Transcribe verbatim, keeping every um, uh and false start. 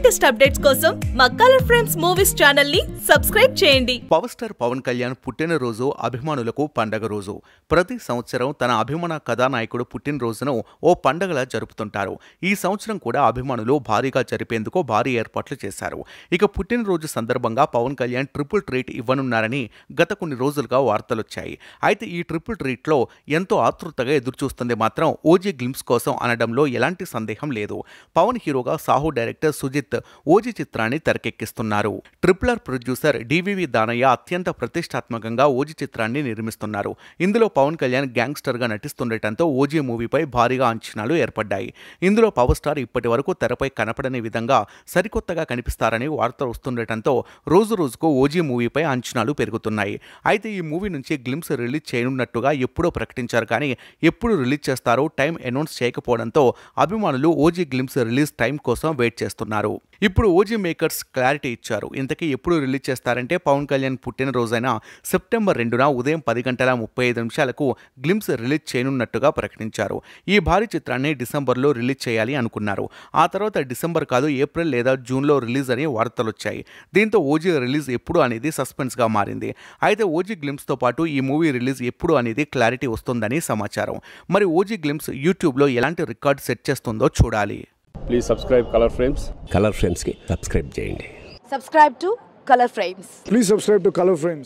Latest updates కోసం మా colour frames movies channel ని సబ్స్క్రైబ్ చేయండి. పవర్ స్టార్ పవన్ కళ్యాణ్ పుట్టినరోజు అభిమానులకు పండగ రోజు. ప్రతి సంవత్సరం తన అభిమాన కథానాయకుడు పుట్టినరోజును ఓ పండగలా జరుపుతుంటారు. ఈ సంవత్సరం కూడా అభిమానులు భారీగా జరిపేందుకు భారీ ఏర్పాట్లు చేశారు. ఇక పుట్టినరోజు సందర్భంగా పవన్ కళ్యాణ్ ట్రిపుల్ ట్రీట్ ఇవ్వనున్నారని గత కొన్ని రోజులుగా వార్తలొచ్చాయి. అయితే ఈ ట్రిపుల్ ట్రీట్లో ఎంతో ఆతృతగా ఎదురుచూస్తుంది మాత్రం ఓజీ గ్లిమ్స్ కోసం అనడంలో ఎలాంటి సందేహం లేదు. పవన్ హీరోగా సాహు డైరెక్టర్ సుజిత్ ఓజీ చిత్రాన్ని తెరకెక్కిస్తున్నారు. Triple R producer DVV Danayya అత్యంత ప్రతిష్టాత్మకంగా ఓజీ చిత్రాన్ని నిర్మిస్తున్నారు. ఇందులో పవన్ కళ్యాణ్ గ్యాంగ్స్టర్ గా నటిస్తుండటంతో ఓజీ మూవీపై భారీగా అంచనాలు ఏర్పడ్డాయి. ఇందులో పవర్ స్టార్ ఇప్పటి వరకు తెరపై కనపడని విధంగా సరికొత్తగా కనిపిస్తారని వార్తలు వస్తుండటంతో రోజు రోజుకు ఓజీ మూవీపై అంచనాలు పెరుగుతున్నాయి. అయితే ఈ మూవీ నుంచి గ్లిమ్స్ రిలీజ్ చేయనున్నట్టుగా ఎప్పుడో ప్రకటించారు, కానీ ఎప్పుడు రిలీజ్ చేస్తారో టైం అనౌన్స్ చేయకపోవడంతో అభిమానులు ఓజీ గ్లిమ్స్ రిలీజ్ టైం కోసం వెయిట్ చేస్తున్నారు. ఇప్పుడు ఓజీ మేకర్స్ క్లారిటీ ఇచ్చారు. ఇంతకీ ఎప్పుడు రిలీజ్ చేస్తారంటే పవన్ కళ్యాణ్ పుట్టినరోజైన సెప్టెంబర్ రెండున ఉదయం పది గంటల ముప్పై ఐదు నిమిషాలకు గ్లిమ్స్ రిలీజ్ చేయనున్నట్టుగా ప్రకటించారు. ఈ భారీ చిత్రాన్ని డిసెంబర్లో రిలీజ్ చేయాలి అనుకున్నారు. ఆ తర్వాత డిసెంబర్ కాదు ఏప్రిల్ లేదా జూన్లో రిలీజ్ అని వార్తలు వచ్చాయి. దీంతో ఓజీ రిలీజ్ ఎప్పుడు అనేది సస్పెన్స్గా మారింది. అయితే ఓజీ గ్లిమ్స్తో పాటు ఈ మూవీ రిలీజ్ ఎప్పుడు అనేది క్లారిటీ వస్తుందని సమాచారం. మరి ఓజీ గ్లిమ్స్ యూట్యూబ్లో ఎలాంటి రికార్డ్ సెట్ చేస్తుందో చూడాలి. Please subscribe colour frames. Colour frames కి సబ్స్క్రైబ్ చేయండి. Subscribe to Color Frames. Please subscribe to Color Frames.